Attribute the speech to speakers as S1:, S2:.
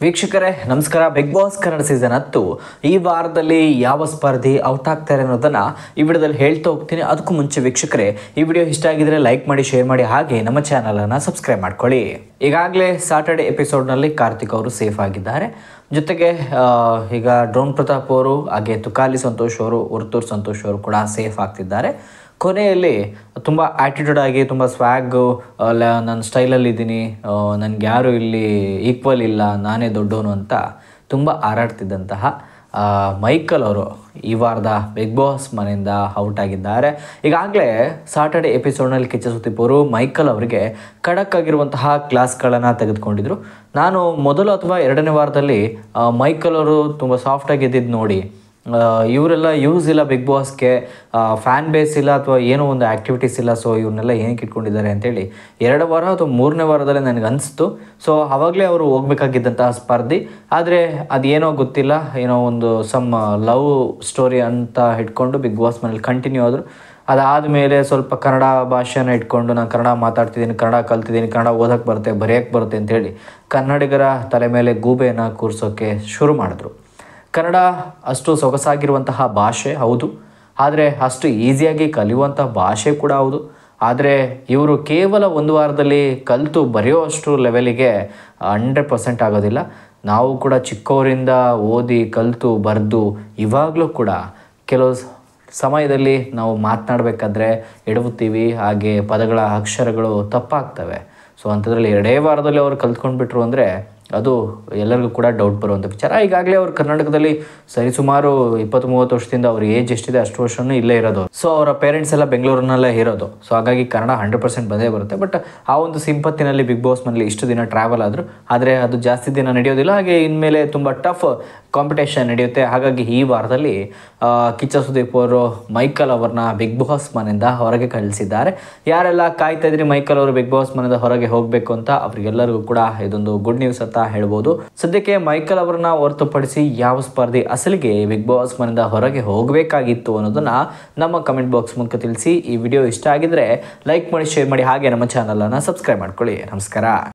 S1: ವೀಕ್ಷಕರೇ ನಮಸ್ಕಾರ. Big boss Kannada season 10 ಈ ವಾರದಲ್ಲಿ ಯಾವ ಸ್ಪರ್ಧಿ ಔಟ್ ಆಗ್ತಾರೆ ಅನ್ನೋದನ್ನ ಈ ವಿಡಿಯೋದಲ್ಲಿ ಹೇಳ್ತಾ ಹೋಗ್ತೀನಿ. ಅದಕ್ಕೂ ಮುಂಚೆ ವೀಕ್ಷಕರೇ, ಈ ವಿಡಿಯೋ ಇಷ್ಟ ಆಗಿದ್ರೆ ಲೈಕ್ ಮಾಡಿ, ಶೇರ್ ಮಾಡಿ, ಹಾಗೆ ನಮ್ಮ ಚಾನಲ್ ಅನ್ನು ಸಬ್ಸ್ಕ್ರೈಬ್ ಮಾಡ್ಕೊಳ್ಳಿ. ಈಗಾಗಲೇ ಸಾಟರ್ಡೆ ಎಪಿಸೋಡ್ನಲ್ಲಿ ಕಾರ್ತಿಕ್ ಅವರು ಸೇಫ್ ಆಗಿದ್ದಾರೆ. ಜೊತೆಗೆ ಈಗ ಡ್ರೋನ್ ಪ್ರತಾಪ್ ಅವರು, ಹಾಗೆ ತುಕಾಲಿ ಸಂತೋಷ್ ಅವರು, ಉರ್ತೂರ್ ಸಂತೋಷ್ ಅವರು ಕೂಡ ಸೇಫ್ ಆಗ್ತಿದ್ದಾರೆ. ಕೊನೆಯಲ್ಲಿ ತುಂಬ ಆ್ಯಟಿಟ್ಯೂಡ್ ಆಗಿ, ತುಂಬ ಸ್ವ್ಯಾಗು, ನನ್ನ ಸ್ಟೈಲಲ್ಲಿ ಇದ್ದೀನಿ, ನನಗೆ ಯಾರು ಇಲ್ಲಿ ಈಕ್ವಲ್ ಇಲ್ಲ, ನಾನೇ ದೊಡ್ಡವನು ಅಂತ ತುಂಬ ಹಾರಾಡ್ತಿದ್ದಂತಹ ಮೈಕಲ್ ಅವರು ಈ ವಾರದ ಬಿಗ್ ಬಾಸ್ ಮನೆಯಿಂದ ಔಟ್ ಆಗಿದ್ದಾರೆ. ಈಗಾಗಲೇ ಸಾಟರ್ಡೆ ಎಪಿಸೋಡ್ನಲ್ಲಿ ಕಿಚ್ಚ ಸುದೀಪ್ ಅವರು ಮೈಕಲ್ ಅವರಿಗೆ ಖಡಕ್ ಆಗಿರುವಂತಹ ಕ್ಲಾಸ್ಗಳನ್ನು ತೆಗೆದುಕೊಂಡಿದ್ರು. ನಾನು ಮೊದಲು ಅಥವಾ ಎರಡನೇ ವಾರದಲ್ಲಿ ಮೈಕಲ್ ಅವರು ತುಂಬ ಸಾಫ್ಟಾಗಿ ಇದ್ದಿದ್ದು ನೋಡಿ, ಇವರೆಲ್ಲ ಯೂಸ್ ಇಲ್ಲ ಬಿಗ್ ಬಾಸ್ಗೆ, ಫ್ಯಾನ್ ಬೇಸ್ ಇಲ್ಲ ಅಥವಾ ಏನೋ ಒಂದು ಆ್ಯಕ್ಟಿವಿಟೀಸ್ ಇಲ್ಲ, ಸೊ ಇವ್ರನ್ನೆಲ್ಲ ಏನಕ್ಕೆ ಇಟ್ಕೊಂಡಿದ್ದಾರೆ ಅಂತೇಳಿ 2 ವಾರ ಅಥವಾ 3ನೇ ವಾರದಲ್ಲೇ ನನಗೆ ಅನಿಸ್ತು. ಸೊ ಆವಾಗಲೇ ಅವರು ಹೋಗ್ಬೇಕಾಗಿದ್ದಂತಹ ಸ್ಪರ್ಧಿ, ಆದರೆ ಅದೇನೋ ಗೊತ್ತಿಲ್ಲ, ಏನೋ ಒಂದು ಲವ್ ಸ್ಟೋರಿ ಅಂತ ಇಟ್ಕೊಂಡು ಬಿಗ್ ಬಾಸ್ ಮನೇಲಿ ಕಂಟಿನ್ಯೂ ಆದರು. ಅದಾದಮೇಲೆ ಸ್ವಲ್ಪ ಕನ್ನಡ ಭಾಷೆನ ಇಟ್ಕೊಂಡು, ನಾನು ಕನ್ನಡ ಮಾತಾಡ್ತಿದ್ದೀನಿ, ಕನ್ನಡ ಕಲ್ತಿದ್ದೀನಿ, ಕನ್ನಡ ಓದೋಕ್ಕೆ ಬರುತ್ತೆ, ಬರೆಯೋಕ್ಕೆ ಬರುತ್ತೆ ಅಂತೇಳಿ ಕನ್ನಡಿಗರ ತಲೆ ಮೇಲೆ ಗೂಬೆಯನ್ನು ಕೂರಿಸೋಕ್ಕೆ ಶುರು ಮಾಡಿದ್ರು. ಕನ್ನಡ ಅಷ್ಟು ಸೊಗಸಾಗಿರುವಂತಹ ಭಾಷೆ ಹೌದು, ಆದರೆ ಅಷ್ಟು ಈಸಿಯಾಗಿ ಕಲಿಯುವಂಥ ಭಾಷೆ ಕೂಡ ಹೌದು. ಆದರೆ ಇವರು ಕೇವಲ 1 ವಾರದಲ್ಲಿ ಕಲಿತು ಬರೆಯೋಷ್ಟು ಲೆವೆಲಿಗೆ 100% ಆಗೋದಿಲ್ಲ. ನಾವು ಕೂಡ ಚಿಕ್ಕವರಿಂದ ಓದಿ ಕಲಿತು ಬರೆದು ಇವಾಗಲೂ ಕೂಡ ಕೆಲವು ಸಮಯದಲ್ಲಿ ನಾವು ಮಾತನಾಡಬೇಕಾದ್ರೆ ಎಡವುತ್ತೀವಿ, ಹಾಗೆ ಪದಗಳ ಅಕ್ಷರಗಳು ತಪ್ಪಾಗ್ತವೆ. ಸೊ ಅಂಥದ್ರಲ್ಲಿ 2 ವಾರದಲ್ಲಿ ಅವರು ಕಲ್ತ್ಕೊಂಡ್ಬಿಟ್ರು ಅಂದರೆ ಅದು ಎಲ್ಲರಿಗೂ ಕೂಡ ಡೌಟ್ ಬರುವಂಥ ವಿಚಾರ. ಈಗಾಗಲೇ ಅವರು ಕರ್ನಾಟಕದಲ್ಲಿ ಸರಿಸುಮಾರು 20-30 ವರ್ಷದಿಂದ ಅವ್ರ ಏಜ್ ಎಷ್ಟಿದೆ ಅಷ್ಟು ವರ್ಷವೂ ಇಲ್ಲೇ ಇರೋದು. ಸೊ ಅವರ ಪೇರೆಂಟ್ಸ್ ಎಲ್ಲ ಬೆಂಗಳೂರಿನಲ್ಲೇ ಇರೋದು. ಸೊ ಹಾಗಾಗಿ ಕನ್ನಡ 100% ಬಂದೇ ಬರುತ್ತೆ. ಬಟ್ ಆ ಒಂದು ಸಿಂಪತ್ತಿನಲ್ಲಿ ಬಿಗ್ ಬಾಸ್ ಮನೇಲಿ ಇಷ್ಟು ದಿನ ಟ್ರಾವೆಲ್ ಆದರು, ಆದರೆ ಅದು ಜಾಸ್ತಿ ದಿನ ನಡೆಯೋದಿಲ್ಲ. ಹಾಗೆ ಇನ್ಮೇಲೆ ತುಂಬ ಟಫ್ ಕಾಂಪಿಟೇಷನ್ ನಡೆಯುತ್ತೆ. ಹಾಗಾಗಿ ಈ ವಾರದಲ್ಲಿ ಕಿಚ್ಚ ಸುದೀಪ್ ಅವರು ಮೈಕಲ್ ಅವ್ರನ್ನ ಬಿಗ್ ಬಾಸ್ ಮನೆಯಿಂದ ಹೊರಗೆ ಕಳಿಸಿದ್ದಾರೆ. ಯಾರೆಲ್ಲ ಕಾಯ್ತಾ ಇದ್ರಿ ಮೈಕಲ್ ಅವರು ಬಿಗ್ ಬಾಸ್ ಮನೆಯಿಂದ ಹೊರಗೆ ಹೋಗಬೇಕು ಅಂತ, ಅವರಿಗೆಲ್ಲರಿಗೂ ಕೂಡ ಇದೊಂದು ಗುಡ್ ನ್ಯೂಸ್ ಅಂತ ಹೇಳ್ಬೋದು. ಸದ್ಯಕ್ಕೆ ಮೈಕಲ್ ಅವರನ್ನ ಹೊರತುಪಡಿಸಿ ಯಾವ ಸ್ಪರ್ಧಿ ಅಸಲಿಗೆ ಬಿಗ್ ಬಾಸ್ ಮನೆಯಿಂದ ಹೊರಗೆ ಹೋಗಬೇಕಾಗಿತ್ತು ಅನ್ನೋದನ್ನ ನಮ್ಮ ಕಮೆಂಟ್ ಬಾಕ್ಸ್ ಮೂಲಕ ತಿಳಿಸಿ. ಈ ವಿಡಿಯೋ ಇಷ್ಟ ಆಗಿದ್ರೆ ಲೈಕ್ ಮಾಡಿ, ಶೇರ್ ಮಾಡಿ, ಹಾಗೆ ನಮ್ಮ ಚಾನಲ್ ಅನ್ನು ಸಬ್ಸ್ಕ್ರೈಬ್ ಮಾಡ್ಕೊಳ್ಳಿ. ನಮಸ್ಕಾರ.